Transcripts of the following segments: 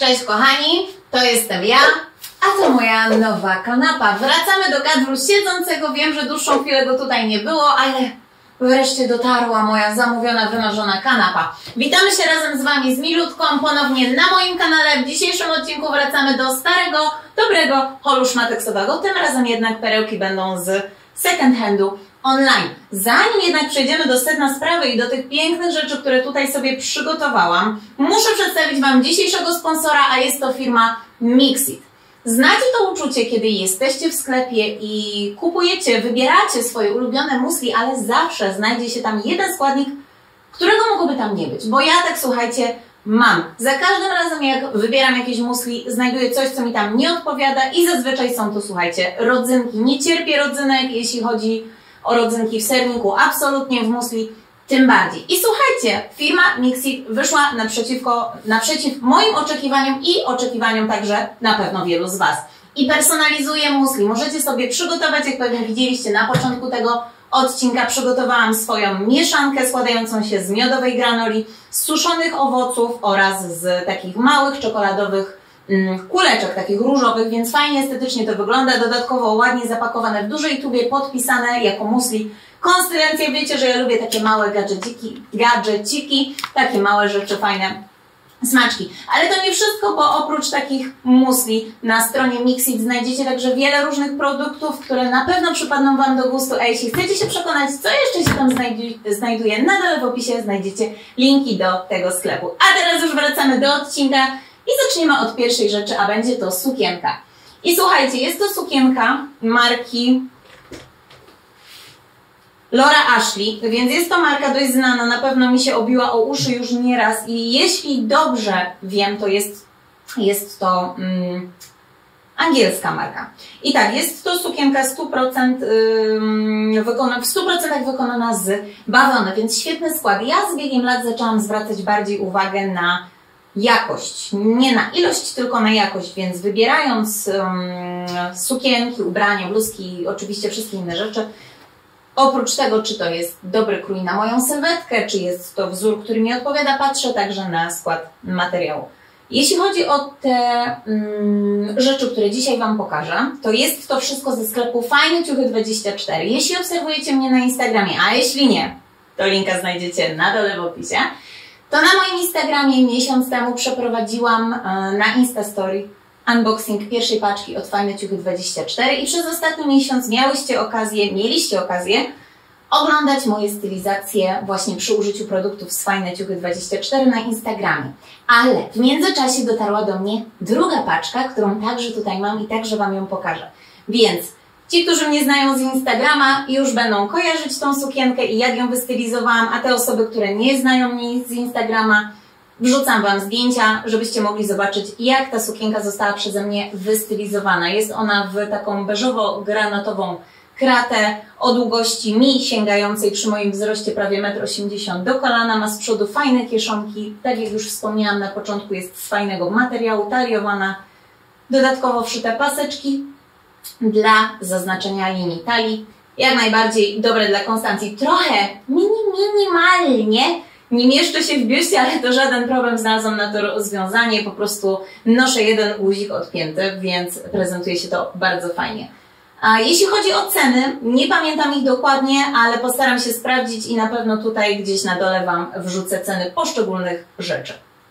Cześć kochani, to jestem ja, a to moja nowa kanapa. Wracamy do kadru siedzącego. Wiem, że dłuższą chwilę go tutaj nie było, ale wreszcie dotarła moja zamówiona, wymarzona kanapa. Witamy się razem z Wami z Milutką ponownie na moim kanale. W dzisiejszym odcinku wracamy do starego, dobrego holu szmateksowego. Tym razem jednak perełki będą z second handu online. Zanim jednak przejdziemy do sedna sprawy i do tych pięknych rzeczy, które tutaj sobie przygotowałam, muszę przedstawić Wam dzisiejszego sponsora, a jest to firma Mixit. Znacie to uczucie, kiedy jesteście w sklepie i kupujecie, wybieracie swoje ulubione musli, ale zawsze znajdzie się tam jeden składnik, którego mogłoby tam nie być. Bo ja tak, słuchajcie, mam. Za każdym razem, jak wybieram jakieś musli, znajduję coś, co mi tam nie odpowiada i zazwyczaj są to, słuchajcie, rodzynki. Nie cierpię rodzynek, jeśli chodzi o rodzynki w serniku, absolutnie w musli tym bardziej. I słuchajcie, firma Mixit wyszła naprzeciw moim oczekiwaniom i oczekiwaniom także na pewno wielu z Was. I personalizuje musli. Możecie sobie przygotować, jak pewnie widzieliście na początku tego odcinka, przygotowałam swoją mieszankę składającą się z miodowej granoli, z suszonych owoców oraz z takich małych czekoladowych kuleczek, takich różowych, więc fajnie estetycznie to wygląda. Dodatkowo ładnie zapakowane w dużej tubie, podpisane jako musli. Konsystencja, wiecie, że ja lubię takie małe gadżeciki, takie małe rzeczy, fajne smaczki. Ale to nie wszystko, bo oprócz takich musli na stronie Mixit znajdziecie także wiele różnych produktów, które na pewno przypadną Wam do gustu. A jeśli chcecie się przekonać, co jeszcze się tam znajduje, na dole w opisie znajdziecie linki do tego sklepu. A teraz już wracamy do odcinka i zaczniemy od pierwszej rzeczy, a będzie to sukienka. I słuchajcie, jest to sukienka marki Laura Ashley, więc jest to marka dość znana, na pewno mi się obiła o uszy już nieraz i jeśli dobrze wiem, to jest to angielska marka. I tak, jest to sukienka 100% w 100% wykonana z bawełny, więc świetny skład. Ja z biegiem lat zaczęłam zwracać bardziej uwagę na jakość, nie na ilość, tylko na jakość, więc wybierając sukienki, ubrania, bluzki i oczywiście wszystkie inne rzeczy, oprócz tego, czy to jest dobry krój na moją sylwetkę, czy jest to wzór, który mi odpowiada, patrzę także na skład materiału. Jeśli chodzi o te rzeczy, które dzisiaj Wam pokażę, to jest to wszystko ze sklepu Fajne-Ciuchy24. Jeśli obserwujecie mnie na Instagramie, a jeśli nie, to linka znajdziecie na dole w opisie, to na moim Instagramie miesiąc temu przeprowadziłam na Instastory unboxing pierwszej paczki od Fajne-Ciuchy24 i przez ostatni miesiąc mieliście okazję oglądać moje stylizacje właśnie przy użyciu produktów z Fajne-Ciuchy24 na Instagramie. Ale w międzyczasie dotarła do mnie druga paczka, którą także tutaj mam i także Wam ją pokażę. Więc ci, którzy mnie znają z Instagrama, już będą kojarzyć tą sukienkę i jak ją wystylizowałam, a te osoby, które nie znają mnie z Instagrama, wrzucam Wam zdjęcia, żebyście mogli zobaczyć, jak ta sukienka została przeze mnie wystylizowana. Jest ona w taką beżowo-granatową kratę o długości mi sięgającej przy moim wzroście prawie 1,80 m do kolana. Ma z przodu fajne kieszonki. Tak jak już wspomniałam na początku, jest z fajnego materiału, taliowana. Dodatkowo wszyte paseczki dla zaznaczenia linii talii. Jak najbardziej dobre dla Konstancji. Trochę minimalnie nie mieszczę się w biuście, ale to żaden problem, znalazłam na to rozwiązanie. Po prostu noszę jeden guzik odpięty, więc prezentuje się to bardzo fajnie. A jeśli chodzi o ceny, nie pamiętam ich dokładnie, ale postaram się sprawdzić i na pewno tutaj gdzieś na dole Wam wrzucę ceny poszczególnych rzeczy.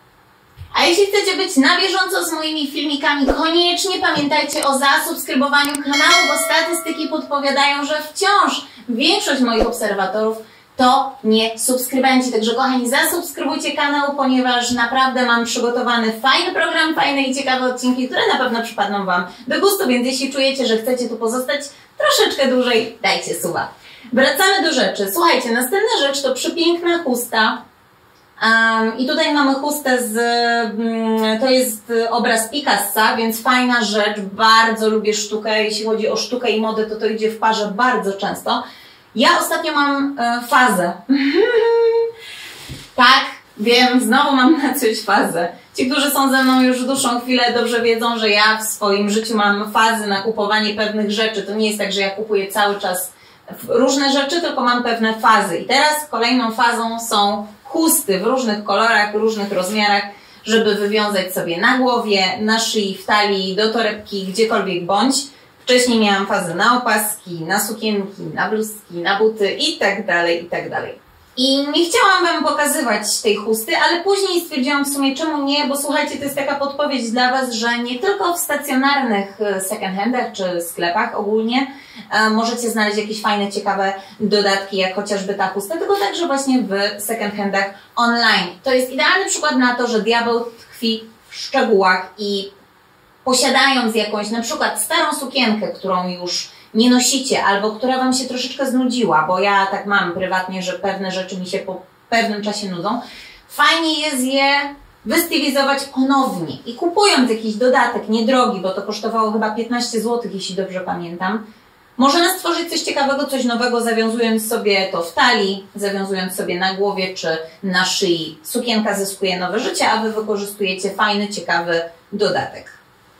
A jeśli chcecie być na bieżąco z moimi filmikami, koniecznie pamiętajcie o zasubskrybowaniu kanału, bo statystyki podpowiadają, że wciąż większość moich obserwatorów to nie subskrybenci. Także kochani, zasubskrybujcie kanał, ponieważ naprawdę mam przygotowany fajny program, fajne i ciekawe odcinki, które na pewno przypadną Wam do gustu, więc jeśli czujecie, że chcecie tu pozostać troszeczkę dłużej, dajcie suba. Wracamy do rzeczy. Słuchajcie, następna rzecz to przepiękna chusta. I tutaj mamy chustę to jest obraz Picassa, więc fajna rzecz, bardzo lubię sztukę. Jeśli chodzi o sztukę i modę, to idzie w parze bardzo często. Ja ostatnio mam fazę. Tak, wiem, znowu mam na coś fazę. Ci, którzy są ze mną już dłuższą chwilę, dobrze wiedzą, że ja w swoim życiu mam fazy na kupowanie pewnych rzeczy. To nie jest tak, że ja kupuję cały czas różne rzeczy, tylko mam pewne fazy. I teraz kolejną fazą są chusty w różnych kolorach, różnych rozmiarach. żeby wywiązać sobie na głowie, na szyi, w talii, do torebki, gdziekolwiek bądź. Wcześniej miałam fazę na opaski, na sukienki, na bluzki, na buty i tak dalej, i tak dalej. I nie chciałam Wam pokazywać tej chusty, ale później stwierdziłam w sumie czemu nie, bo słuchajcie, to jest taka podpowiedź dla Was, że nie tylko w stacjonarnych second handach czy sklepach ogólnie możecie znaleźć jakieś fajne, ciekawe dodatki, jak chociażby ta chusta, tylko także właśnie w second handach online. To jest idealny przykład na to, że diabeł tkwi w szczegółach i posiadając jakąś na przykład starą sukienkę, którą już nie nosicie, albo która Wam się troszeczkę znudziła, bo ja tak mam prywatnie, że pewne rzeczy mi się po pewnym czasie nudzą, fajnie jest je wystylizować ponownie i kupując jakiś dodatek niedrogi, bo to kosztowało chyba 15 zł, jeśli dobrze pamiętam, możemy stworzyć coś ciekawego, coś nowego, zawiązując sobie to w talii, zawiązując sobie na głowie czy na szyi. Sukienka zyskuje nowe życie, a Wy wykorzystujecie fajny, ciekawy dodatek.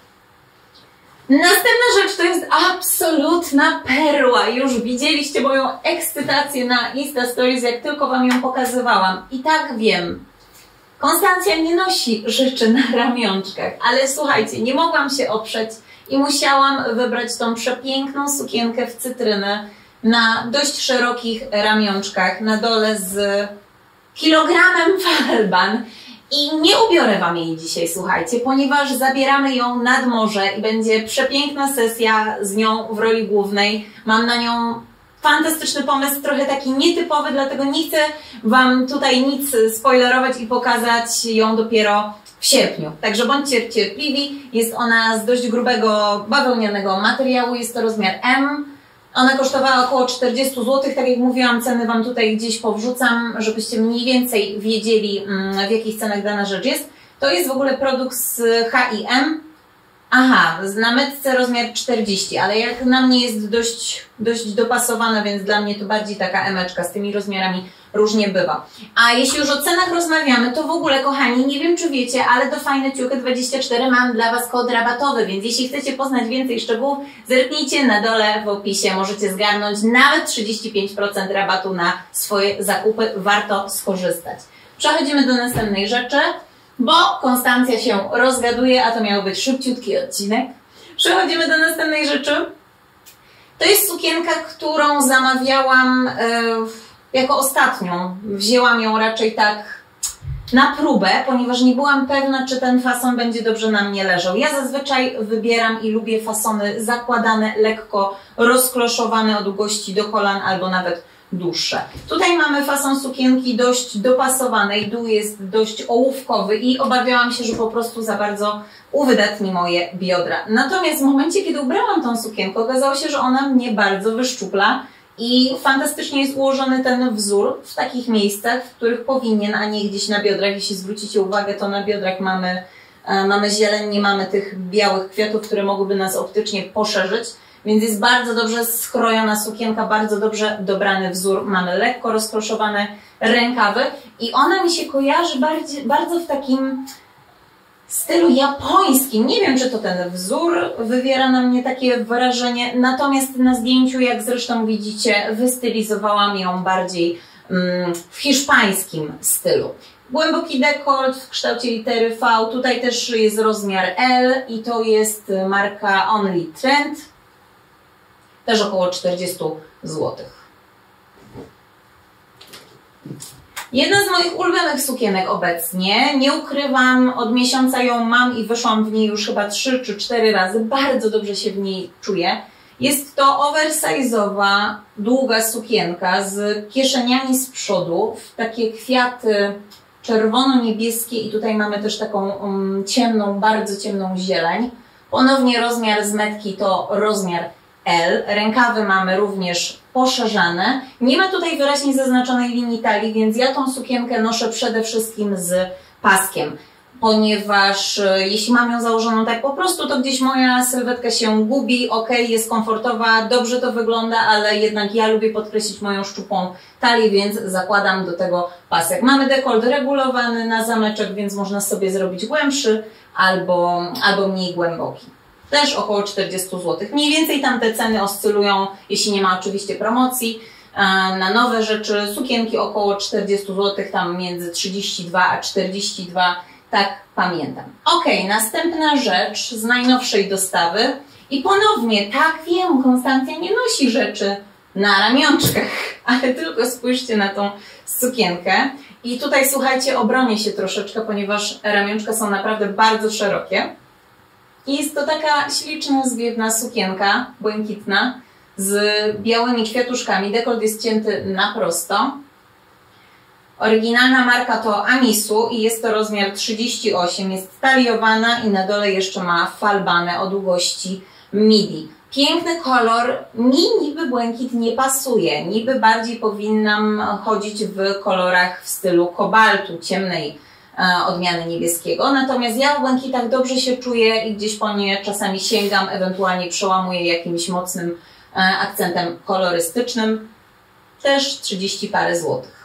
Następna rzecz to jest absolutna perła. Już widzieliście moją ekscytację na Insta Stories, jak tylko Wam ją pokazywałam. I tak wiem, Konstancja nie nosi rzeczy na ramionczkach, ale słuchajcie, nie mogłam się oprzeć i musiałam wybrać tą przepiękną sukienkę w cytrynę na dość szerokich ramionczkach, na dole z kilogramem falban. I nie ubiorę Wam jej dzisiaj, słuchajcie, ponieważ zabieramy ją nad morze i będzie przepiękna sesja z nią w roli głównej. Mam na nią fantastyczny pomysł, trochę taki nietypowy, dlatego nie chcę Wam tutaj nic spoilerować i pokazać ją dopiero w sierpniu. Także bądźcie cierpliwi. Jest ona z dość grubego bawełnianego materiału, jest to rozmiar M. Ona kosztowała około 40 zł, tak jak mówiłam, ceny Wam tutaj gdzieś powrzucam, żebyście mniej więcej wiedzieli, w jakich cenach dana rzecz jest. To jest w ogóle produkt z H&M. Aha, na metce rozmiar 40, ale jak na mnie jest dość dopasowana, więc dla mnie to bardziej taka emeczka, z tymi rozmiarami różnie bywa. A jeśli już o cenach rozmawiamy, to w ogóle, kochani, nie wiem czy wiecie, ale do Fajne Ciuchy 24 mam dla Was kod rabatowy, więc jeśli chcecie poznać więcej szczegółów, zerknijcie na dole w opisie, możecie zgarnąć nawet 35% rabatu na swoje zakupy, warto skorzystać. Przechodzimy do następnej rzeczy, bo Konstancja się rozgaduje, a to miał być szybciutki odcinek. Przechodzimy do następnej rzeczy. To jest sukienka, którą zamawiałam jako ostatnią. Wzięłam ją raczej tak na próbę, ponieważ nie byłam pewna, czy ten fason będzie dobrze na mnie leżał. Ja zazwyczaj wybieram i lubię fasony zakładane, lekko rozkloszowane o długości do kolan albo nawet dłuższe. Tutaj mamy fason sukienki dość dopasowanej, dół jest dość ołówkowy i obawiałam się, że po prostu za bardzo uwydatni moje biodra. Natomiast w momencie, kiedy ubrałam tą sukienkę, okazało się, że ona mnie bardzo wyszczupla i fantastycznie jest ułożony ten wzór w takich miejscach, w których powinien, a nie gdzieś na biodrach. Jeśli zwrócicie uwagę, to na biodrach mamy zieleń, nie mamy tych białych kwiatów, które mogłyby nas optycznie poszerzyć. Więc jest bardzo dobrze skrojona sukienka, bardzo dobrze dobrany wzór. Mamy lekko rozkloszowane rękawy i ona mi się kojarzy bardzo w takim stylu japońskim. Nie wiem, czy to ten wzór wywiera na mnie takie wrażenie, natomiast na zdjęciu, jak zresztą widzicie, wystylizowałam ją bardziej w hiszpańskim stylu. Głęboki dekolt w kształcie litery V, tutaj też jest rozmiar L i to jest marka Only Trend. Też około 40 zł. Jedna z moich ulubionych sukienek obecnie, nie ukrywam, od miesiąca ją mam i wyszłam w niej już chyba 3 czy 4 razy, bardzo dobrze się w niej czuję. Jest to oversize'owa, długa sukienka z kieszeniami z przodu, w takie kwiaty czerwono-niebieskie i tutaj mamy też taką ciemną, bardzo ciemną zieleń. Ponownie rozmiar z metki to rozmiar L. Rękawy mamy również poszerzane. Nie ma tutaj wyraźnie zaznaczonej linii talii, więc ja tą sukienkę noszę przede wszystkim z paskiem, ponieważ jeśli mam ją założoną tak po prostu, to gdzieś moja sylwetka się gubi, ok, jest komfortowa, dobrze to wygląda, ale jednak ja lubię podkreślić moją szczupłą talię, więc zakładam do tego pasek. Mamy dekolt regulowany na zameczek, więc można sobie zrobić głębszy albo mniej głęboki. Też około 40 zł. Mniej więcej tam te ceny oscylują, jeśli nie ma oczywiście promocji. Na nowe rzeczy sukienki około 40 zł, tam między 32 a 42, tak pamiętam. Ok, następna rzecz z najnowszej dostawy i ponownie, tak wiem, Konstancja nie nosi rzeczy na ramionczkach, ale tylko spójrzcie na tą sukienkę. I tutaj słuchajcie, obronię się troszeczkę, ponieważ ramionczka są naprawdę bardzo szerokie. I jest to taka śliczna, zwiewna sukienka, błękitna, z białymi kwiatuszkami. Dekolt jest cięty na prosto. Oryginalna marka to Amisu i jest to rozmiar 38. Jest taliowana i na dole jeszcze ma falbanę o długości midi. Piękny kolor, mi niby błękit nie pasuje. Niby bardziej powinnam chodzić w kolorach w stylu kobaltu, ciemnej odmiany niebieskiego. Natomiast ja w błękitach dobrze się czuję i gdzieś po nie czasami sięgam, ewentualnie przełamuję jakimś mocnym akcentem kolorystycznym. Też 30 parę złotych.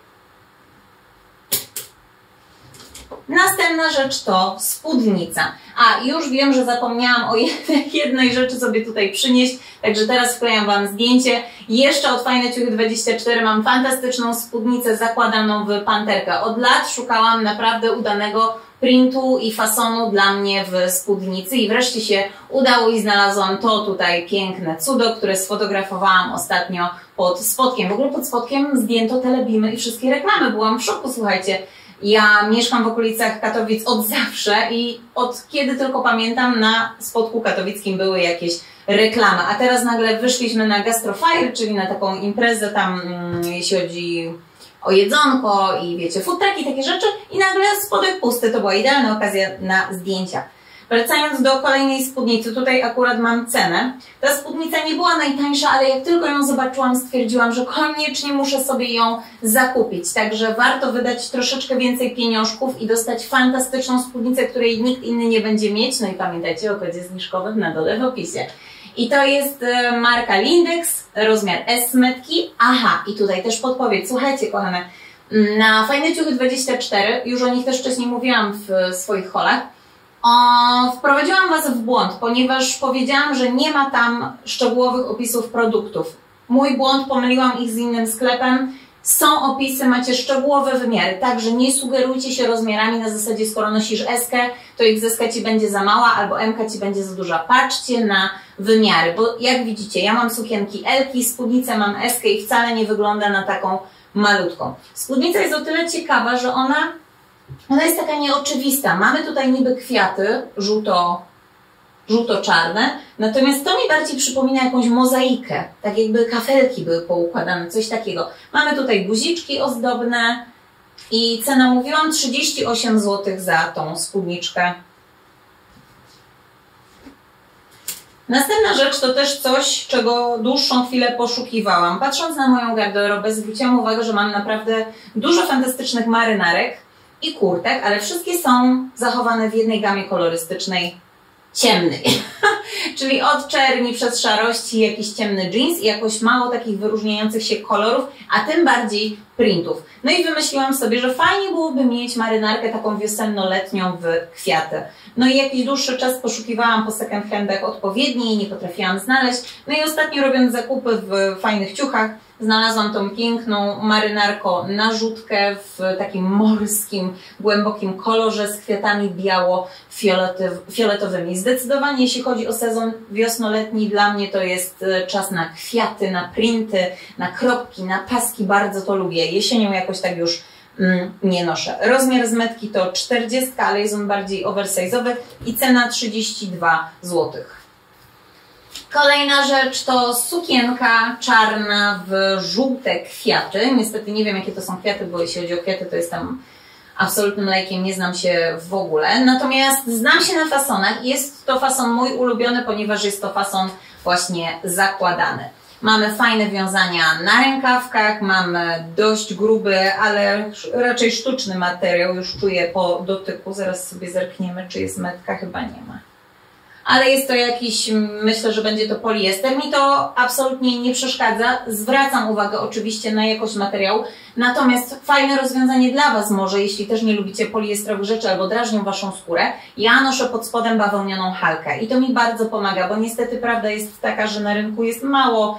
Następna rzecz to spódnica. A, już wiem, że zapomniałam o jednej rzeczy sobie tutaj przynieść, także teraz wklejam Wam zdjęcie. Jeszcze od Fajne Ciuchy24 mam fantastyczną spódnicę zakładaną w panterkę. Od lat szukałam naprawdę udanego printu i fasonu dla mnie w spódnicy i wreszcie się udało i znalazłam to tutaj piękne cudo, które sfotografowałam ostatnio pod spodkiem. W ogóle pod spodkiem zdjęto telebimy i wszystkie reklamy. Byłam w szoku, słuchajcie. Ja mieszkam w okolicach Katowic od zawsze i od kiedy tylko pamiętam na spodku katowickim były jakieś reklamy, a teraz nagle wyszliśmy na Gastrofire, czyli na taką imprezę tam, jeśli chodzi o jedzonko i wiecie, food trucki, takie rzeczy i nagle spodek pusty, to była idealna okazja na zdjęcia. Wracając do kolejnej spódnicy, tutaj akurat mam cenę. Ta spódnica nie była najtańsza, ale jak tylko ją zobaczyłam, stwierdziłam, że koniecznie muszę sobie ją zakupić. Także warto wydać troszeczkę więcej pieniążków i dostać fantastyczną spódnicę, której nikt inny nie będzie mieć. No i pamiętajcie o kodzie zniżkowym na dole w opisie. I to jest marka Lindex, rozmiar S metki. Aha, i tutaj też podpowiedź. Słuchajcie, kochane, na Fajne Ciuchy24, już o nich też wcześniej mówiłam w swoich haulach, wprowadziłam Was w błąd, ponieważ powiedziałam, że nie ma tam szczegółowych opisów produktów. Mój błąd, pomyliłam ich z innym sklepem. Są opisy, macie szczegółowe wymiary, także nie sugerujcie się rozmiarami na zasadzie, skoro nosisz S-kę, to XS-ka Ci będzie za mała albo M-ka Ci będzie za duża. Patrzcie na wymiary, bo jak widzicie, ja mam sukienki L-ki, spódnicę mam S-kę i wcale nie wygląda na taką malutką. Spódnica jest o tyle ciekawa, że ona jest taka nieoczywista. Mamy tutaj niby kwiaty żółto-czarne, natomiast to mi bardziej przypomina jakąś mozaikę, tak jakby kafelki były poukładane, coś takiego. Mamy tutaj guziczki ozdobne i cena, mówiłam, 38 zł za tą spódniczkę. Następna rzecz to też coś, czego dłuższą chwilę poszukiwałam. Patrząc na moją garderobę, zwróciłam uwagę, że mam naprawdę dużo fantastycznych marynarek i kurtek, ale wszystkie są zachowane w jednej gamie kolorystycznej ciemnej. Czyli od czerni przez szarości jakiś ciemny jeans i jakoś mało takich wyróżniających się kolorów, a tym bardziej printów. No i wymyśliłam sobie, że fajnie byłoby mieć marynarkę taką wiosenno-letnią w kwiaty. No i jakiś dłuższy czas poszukiwałam po second handach odpowiedniej i nie potrafiłam znaleźć. No i ostatnio, robiąc zakupy w Fajnych Ciuchach, znalazłam tą piękną marynarkę na rzutkę w takim morskim, głębokim kolorze z kwiatami biało-fioletowymi. Zdecydowanie, jeśli chodzi o sezon wiosno-letni, dla mnie to jest czas na kwiaty, na printy, na kropki, na paski. Bardzo to lubię. Jesienią jakoś tak już nie noszę. Rozmiar z metki to 40, ale jest on bardziej oversize'owy i cena 32 zł. Kolejna rzecz to sukienka czarna w żółte kwiaty. Niestety nie wiem, jakie to są kwiaty, bo jeśli chodzi o kwiaty, to jestem absolutnym lajkiem, nie znam się w ogóle. Natomiast znam się na fasonach i jest to fason mój ulubiony, ponieważ jest to fason właśnie zakładany. Mamy fajne wiązania na rękawkach, mamy dość gruby, ale raczej sztuczny materiał. Już czuję po dotyku, zaraz sobie zerkniemy, czy jest metka, chyba nie ma. Ale jest to jakiś, myślę, że będzie to poliester. Mi to absolutnie nie przeszkadza. Zwracam uwagę oczywiście na jakość materiału. Natomiast fajne rozwiązanie dla Was może, jeśli też nie lubicie poliestrowych rzeczy albo drażnią Waszą skórę. Ja noszę pod spodem bawełnianą halkę i to mi bardzo pomaga, bo niestety prawda jest taka, że na rynku jest mało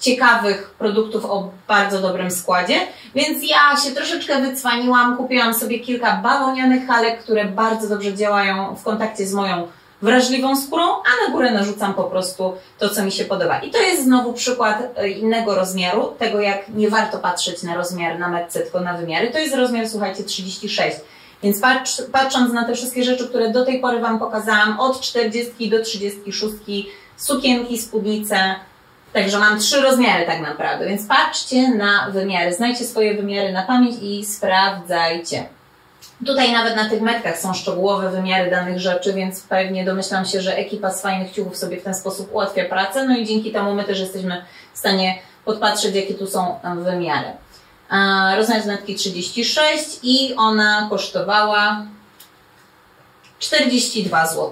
ciekawych produktów o bardzo dobrym składzie, więc ja się troszeczkę wycwaniłam, kupiłam sobie kilka bawełnianych halek, które bardzo dobrze działają w kontakcie z moją wrażliwą skórą, a na górę narzucam po prostu to, co mi się podoba. I to jest znowu przykład innego rozmiaru, tego jak nie warto patrzeć na rozmiar na metce, tylko na wymiary. To jest rozmiar, słuchajcie, 36. Więc patrząc na te wszystkie rzeczy, które do tej pory Wam pokazałam, od 40 do 36, sukienki, spódnice, także mam 3 rozmiary tak naprawdę, więc patrzcie na wymiary, znajdźcie swoje wymiary na pamięć i sprawdzajcie. Tutaj nawet na tych metkach są szczegółowe wymiary danych rzeczy, więc pewnie domyślam się, że ekipa z Fajnych Ciuchów sobie w ten sposób ułatwia pracę, no i dzięki temu my też jesteśmy w stanie podpatrzeć, jakie tu są wymiary. Rozmiar z metki 36 i ona kosztowała 42 zł.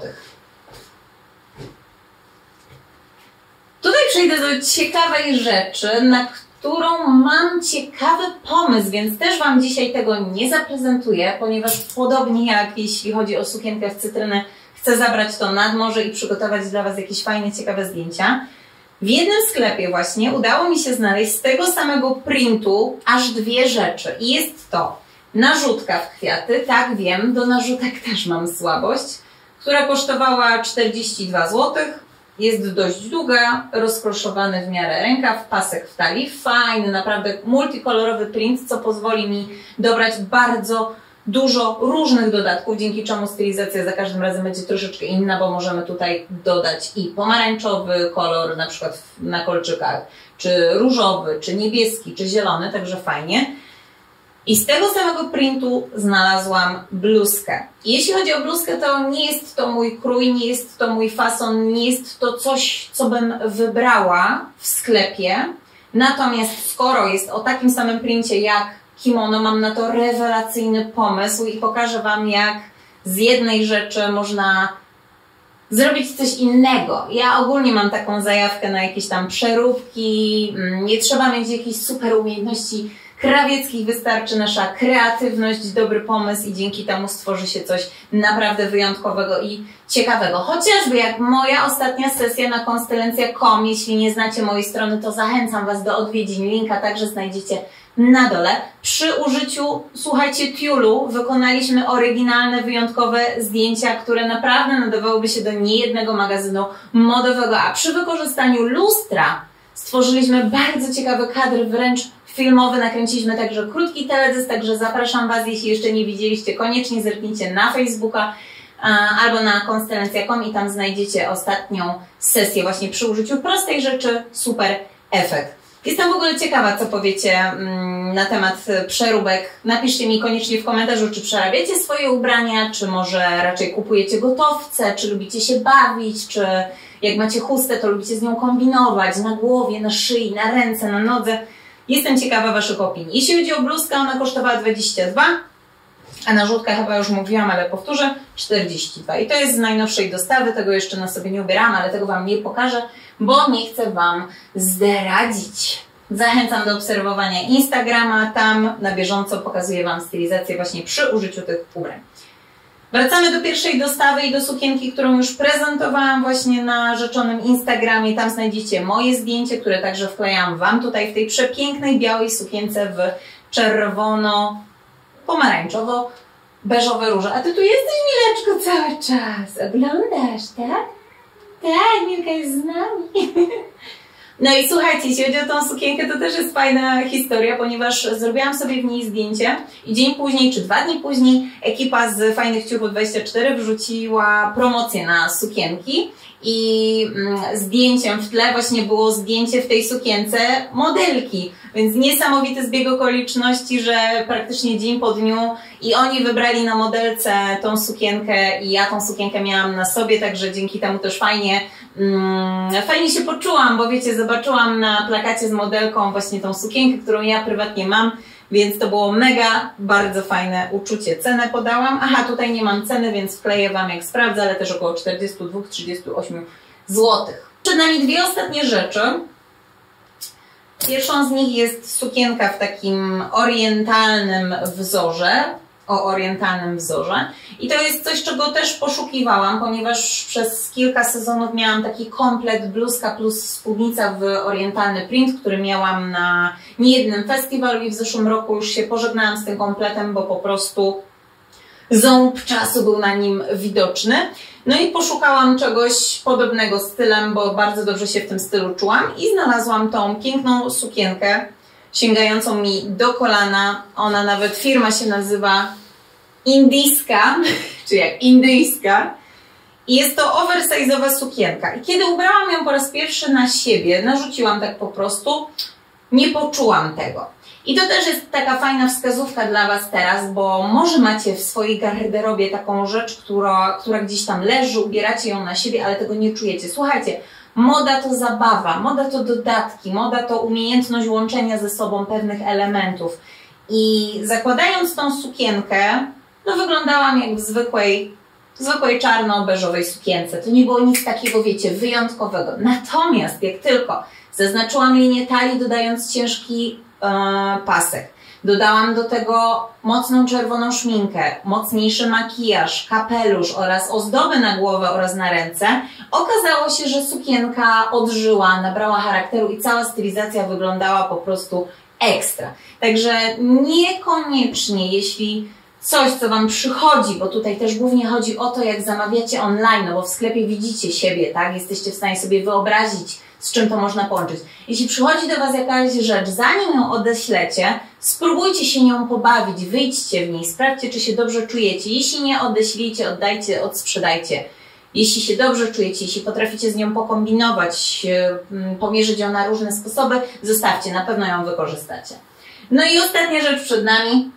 Tutaj przejdę do ciekawej rzeczy, na którą mam ciekawy pomysł, więc też Wam dzisiaj tego nie zaprezentuję, ponieważ podobnie jak jeśli chodzi o sukienkę w cytrynę, chcę zabrać to nad morze i przygotować dla Was jakieś fajne, ciekawe zdjęcia. W jednym sklepie właśnie udało mi się znaleźć z tego samego printu aż 2 rzeczy. I jest to narzutka w kwiaty, tak wiem, do narzutek też mam słabość, która kosztowała 42 zł. Jest dość długa, rozkroszowany w miarę rękaw, pasek w talii, fajny, naprawdę multikolorowy print, co pozwoli mi dobrać bardzo dużo różnych dodatków, dzięki czemu stylizacja za każdym razem będzie troszeczkę inna, bo możemy tutaj dodać i pomarańczowy kolor, na przykład na kolczykach, czy różowy, czy niebieski, czy zielony, także fajnie. I z tego samego printu znalazłam bluzkę. I jeśli chodzi o bluzkę, to nie jest to mój krój, nie jest to mój fason, nie jest to coś, co bym wybrała w sklepie. Natomiast skoro jest o takim samym princie jak kimono, mam na to rewelacyjny pomysł i pokażę Wam, jak z jednej rzeczy można zrobić coś innego. Ja ogólnie mam taką zajawkę na jakieś tam przeróbki, nie trzeba mieć jakichś super umiejętności krawieckich, wystarczy nasza kreatywność, dobry pomysł i dzięki temu stworzy się coś naprawdę wyjątkowego i ciekawego. Chociażby jak moja ostatnia sesja na konstylencja.com, jeśli nie znacie mojej strony, to zachęcam Was do odwiedzin, linka także znajdziecie na dole. Przy użyciu, słuchajcie, tiulu wykonaliśmy oryginalne, wyjątkowe zdjęcia, które naprawdę nadawałyby się do niejednego magazynu modowego, a przy wykorzystaniu lustra stworzyliśmy bardzo ciekawy kadr, wręcz filmowy, nakręciliśmy także krótki teledysk, także zapraszam Was, jeśli jeszcze nie widzieliście, koniecznie zerknijcie na Facebooka albo na konstylencja.com i tam znajdziecie ostatnią sesję właśnie przy użyciu prostej rzeczy, super efekt. Jestem w ogóle ciekawa, co powiecie na temat przeróbek. Napiszcie mi koniecznie w komentarzu, czy przerabiacie swoje ubrania, czy może raczej kupujecie gotowce, czy lubicie się bawić, czy jak macie chustę, to lubicie z nią kombinować na głowie, na szyi, na ręce, na nodze. Jestem ciekawa Waszych opinii. Jeśli chodzi o bluzkę, ona kosztowała 22, a narzutka, chyba już mówiłam, ale powtórzę, 42. I to jest z najnowszej dostawy, tego jeszcze na sobie nie ubieram, ale tego Wam nie pokażę, bo nie chcę Wam zdradzić. Zachęcam do obserwowania Instagrama, tam na bieżąco pokazuję Wam stylizację właśnie przy użyciu tych ubrań. Wracamy do pierwszej dostawy i do sukienki, którą już prezentowałam właśnie na rzeczonym Instagramie. Tam znajdziecie moje zdjęcie, które także wklejam Wam tutaj w tej przepięknej białej sukience w czerwono-pomarańczowo-beżowe róże. A Ty tu jesteś, Mileczko, cały czas. Oglądasz, tak? Tak, Milka jest z nami. No i słuchajcie, jeśli chodzi o tą sukienkę, to też jest fajna historia, ponieważ zrobiłam sobie w niej zdjęcie i dzień później, czy 2 dni później ekipa z Fajnych Ciuchów 24 wrzuciła promocję na sukienki i zdjęciem w tle właśnie było zdjęcie w tej sukience modelki, więc niesamowity zbieg okoliczności, że praktycznie dzień po dniu i oni wybrali na modelce tą sukienkę i ja tą sukienkę miałam na sobie, także dzięki temu też fajnie się poczułam, bo wiecie, zobaczyłam na plakacie z modelką właśnie tą sukienkę, którą ja prywatnie mam, więc to było mega, bardzo fajne uczucie. Cenę podałam, aha, tutaj nie mam ceny, więc wkleję Wam jak sprawdzę, ale też około 42-38 zł. Przed nami 2 ostatnie rzeczy. Pierwszą z nich jest sukienka w takim orientalnym wzorze. o orientalnym wzorze. I to jest coś, czego też poszukiwałam, ponieważ przez kilka sezonów miałam taki komplet bluzka plus spódnica w orientalny print, który miałam na niejednym festiwalu i w zeszłym roku już się pożegnałam z tym kompletem, bo po prostu ząb czasu był na nim widoczny. No i poszukałam czegoś podobnego stylem, bo bardzo dobrze się w tym stylu czułam i znalazłam tą piękną sukienkę, sięgającą mi do kolana. Ona nawet, firma się nazywa Indyjska, czy jak Indyjska. I jest to oversize'owa sukienka. I kiedy ubrałam ją po raz pierwszy na siebie, narzuciłam tak po prostu, nie poczułam tego. I to też jest taka fajna wskazówka dla Was teraz, bo może macie w swojej garderobie taką rzecz, która gdzieś tam leży, ubieracie ją na siebie, ale tego nie czujecie. Słuchajcie, moda to zabawa, moda to dodatki, moda to umiejętność łączenia ze sobą pewnych elementów. I zakładając tą sukienkę, no wyglądałam jak w zwykłej czarno-beżowej sukience. To nie było nic takiego, wiecie, wyjątkowego. Natomiast jak tylko zaznaczyłam linię talii, dodając ciężki pasek, dodałam do tego mocną czerwoną szminkę, mocniejszy makijaż, kapelusz oraz ozdoby na głowę oraz na ręce, okazało się, że sukienka odżyła, nabrała charakteru i cała stylizacja wyglądała po prostu ekstra. Także niekoniecznie, jeśli coś, co Wam przychodzi, bo tutaj też głównie chodzi o to, jak zamawiacie online, no bo w sklepie widzicie siebie, tak? Jesteście w stanie sobie wyobrazić, z czym to można połączyć. Jeśli przychodzi do Was jakaś rzecz, zanim ją odeślecie, spróbujcie się nią pobawić, wyjdźcie w niej, sprawdźcie, czy się dobrze czujecie. Jeśli nie, odeślijcie, oddajcie, odsprzedajcie. Jeśli się dobrze czujecie, jeśli potraficie z nią pokombinować, pomierzyć ją na różne sposoby, zostawcie, na pewno ją wykorzystacie. No i ostatnia rzecz przed nami.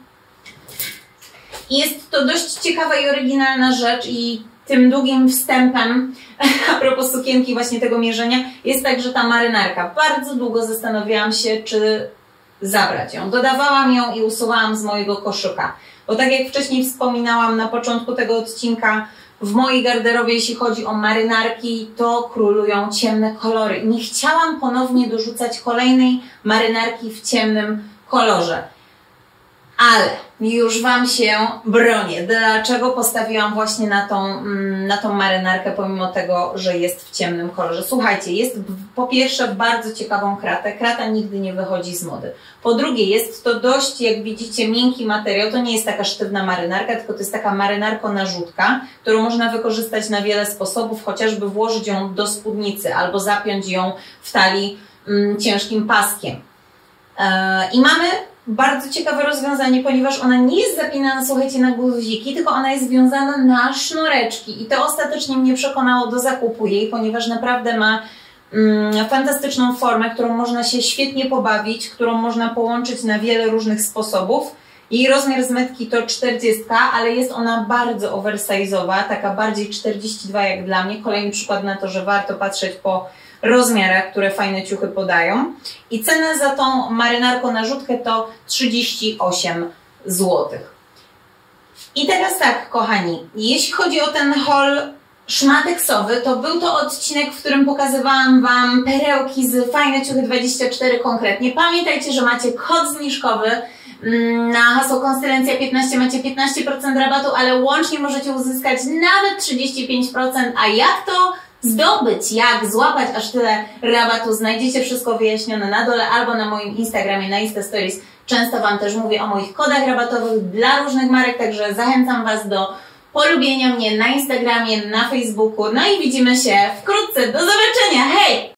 Jest to dość ciekawa i oryginalna rzecz i tym długim wstępem, a propos sukienki właśnie tego mierzenia, jest także ta marynarka. Bardzo długo zastanawiałam się, czy zabrać ją. Dodawałam ją i usuwałam z mojego koszyka. Bo tak jak wcześniej wspominałam na początku tego odcinka, w mojej garderobie, jeśli chodzi o marynarki, to królują ciemne kolory. I nie chciałam ponownie dorzucać kolejnej marynarki w ciemnym kolorze. Ale już Wam się bronię. Dlaczego postawiłam właśnie na tą marynarkę, pomimo tego, że jest w ciemnym kolorze? Słuchajcie, jest po pierwsze bardzo ciekawą kratę. Krata nigdy nie wychodzi z mody. Po drugie, jest to dość, jak widzicie, miękki materiał. To nie jest taka sztywna marynarka, tylko to jest taka marynarko-narzutka, którą można wykorzystać na wiele sposobów, chociażby włożyć ją do spódnicy albo zapiąć ją w talii ciężkim paskiem. I mamy bardzo ciekawe rozwiązanie, ponieważ ona nie jest zapinana, słuchajcie, na guziki, tylko ona jest związana na sznureczki i to ostatecznie mnie przekonało do zakupu jej, ponieważ naprawdę ma fantastyczną formę, którą można się świetnie pobawić, którą można połączyć na wiele różnych sposobów. Jej rozmiar z metki to 40, ale jest ona bardzo oversize'owa, taka bardziej 42 jak dla mnie. Kolejny przykład na to, że warto patrzeć po rozmiarach, które fajne ciuchy podają. I cena za tą marynarko-narzutkę to 38 zł. I teraz tak, kochani, jeśli chodzi o ten haul szmateksowy, to był to odcinek, w którym pokazywałam Wam perełki z Fajne Ciuchy 24 konkretnie. Pamiętajcie, że macie kod zniżkowy na hasło Konstylencja 15, macie 15% rabatu, ale łącznie możecie uzyskać nawet 35%, a jak to zdobyć, jak złapać aż tyle rabatu, znajdziecie wszystko wyjaśnione na dole albo na moim Instagramie, na Insta Stories. Często Wam też mówię o moich kodach rabatowych dla różnych marek, także zachęcam Was do polubienia mnie na Instagramie, na Facebooku. No i widzimy się wkrótce. Do zobaczenia! Hej!